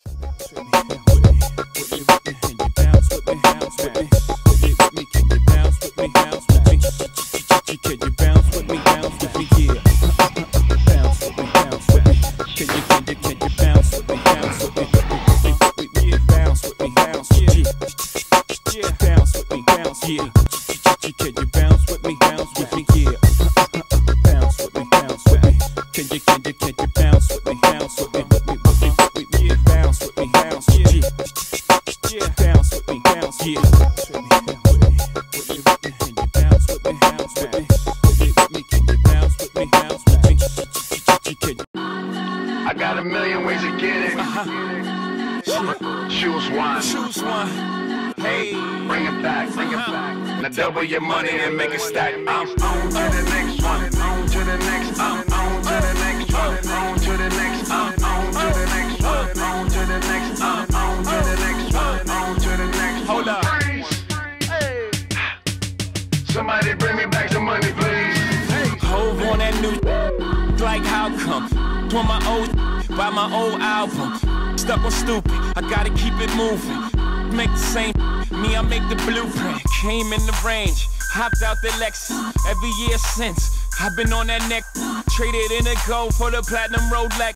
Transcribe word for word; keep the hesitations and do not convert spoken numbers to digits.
I got a million ways to get it. Uh-huh. Choose one. Choose one. Hey, bring it back, bring it back. Now double your money and make it stack. I'm on to the next one. On to the next. I'm on to the next one. On to the next. I'm on to the next one. On to the next. I'm on to the next one. On to the next. Hold up. Hey. Somebody bring me back some money, please. Hove on that new like how come? Doing my old buy my old album. Stuck on stupid, I gotta keep it moving. Make the same, me I make the blueprint. Came in the range, hopped out the Lexus. Every year since, I've been on that neck. Traded in a gold for the platinum Rolex.